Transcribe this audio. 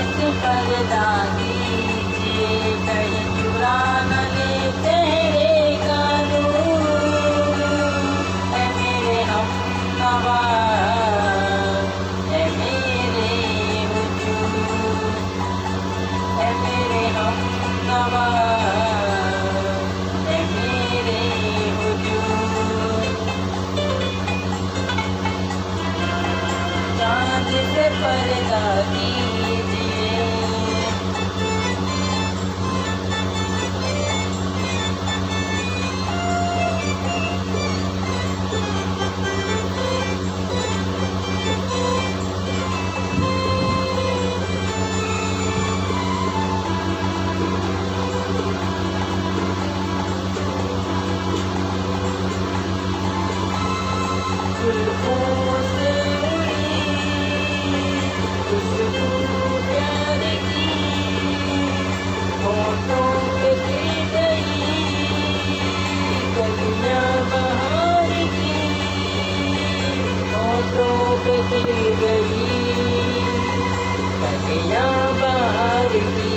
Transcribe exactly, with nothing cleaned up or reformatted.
से पर्दा कीजिए, कहीं चुरा न ले तेरे का नूर। ऐ मेरे हमनवा, ऐ मेरे हुजूर, ऐ मेरे हमनवा, ऐ मेरे हुजूर। चाँद से पर्दा कीजिए, जुल्फों से उड़ी खुशबू प्यार की, होठों पे खिल गई कलियां बहार की, होठों पे खिल गई कलियां बहार की।